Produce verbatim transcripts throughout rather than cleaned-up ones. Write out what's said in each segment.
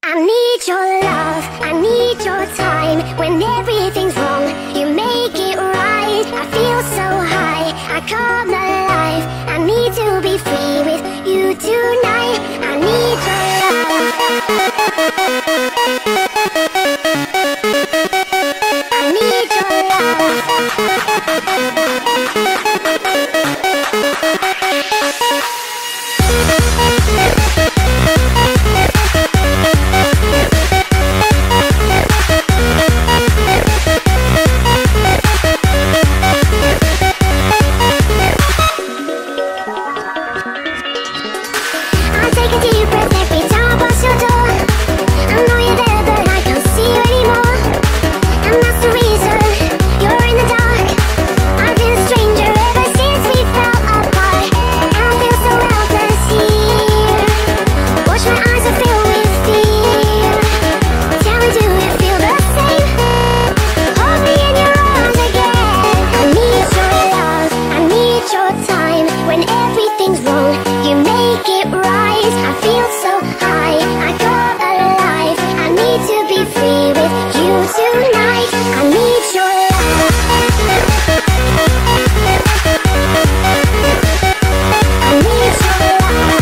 I need your love, I need your time. When everything's wrong, you make it right. I feel so high, I come alive. I need to be free with you tonight. I need your love. I need your Take a deep breath every time I pass your door. I know you're there but I can't see you anymore. And that's the reason you're in the dark. I've been a stranger ever since we fell apart. And I feel so helpless here. Watch my eyes are filled with fear. Tell me, do you feel the same? Hold me in your arms again. I need your love, I need your time. When everything's wrong, you make it right. I feel so high, I come alive. I need to be free with you tonight. I need your love. I need your love.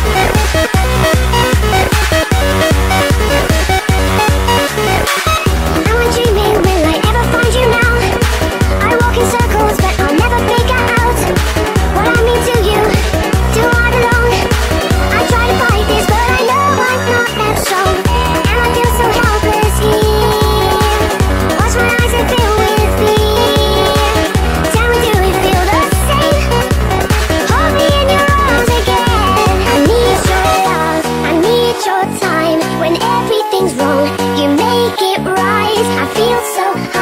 Am I dreaming? Will I ever find you now? I walk in circles but I'll never figure out what I mean to you. Do I belong? I try to fight this, but I know I'm not that strong. And I feel so helpless here. Watch my eyes and fill with fear. Tell me, do you feel the same? Hold me in your arms again. I need your love, I need your time. When everything's wrong, you make it right. I feel so